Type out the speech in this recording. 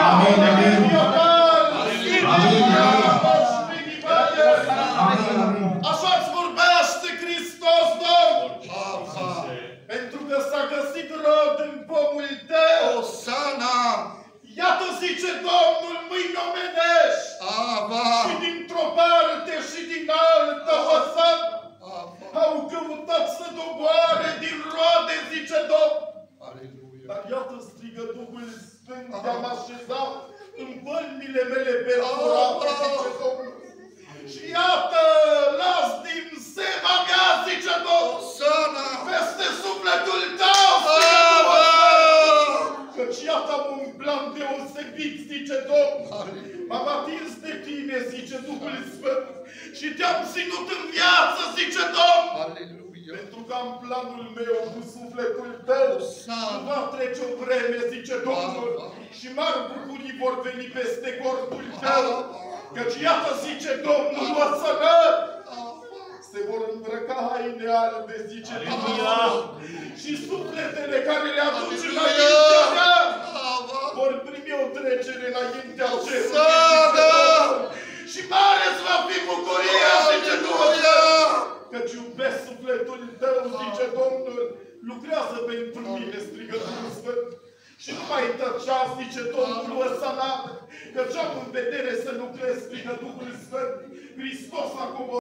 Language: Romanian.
Amin, amin. Așa-ți vorbește Hristos, Domnul! Pentru că s-a găsit rod în pomul tău! Osana! Iată, zice Domnul, mâini omenești! Și dintr-o parte și din altă Osana! Au căutat să doboare din roade, zice Domnul! Dar iată, strigă Duhul Sfânt, te-am așezat în pălmile mele perforate, zice Domnul! Și iată, las din seva mea, zice Domnul, peste sufletul tău, căci iată am un plan deosebit, zice Domnul. M-am atins de tine, zice Duhul Sfânt, și te-am ținut în viață, zice Domnul. Pentru că am planul meu cu sufletul tău, nu va trece o vreme, zice Domnul, și mari bucurii vor veni peste corpul tău. Căci iată, zice Domnul, se vor îmbrăca haine albe, zice Domnul, și sufletele care le aduci înaintea mea vor primi o trecere înaintea cerului. Și mare-ți va fi bucuria, zice Domnul, căci iubesc sufletul tău, zice Domnul, lucrează pentru mine, strigă Duhul Sfânt. Și nu mai tăcea, zice Domnul Osana, căci am în vedere să lucrez, strigă Duhul Sfânt. Hristos a coborât.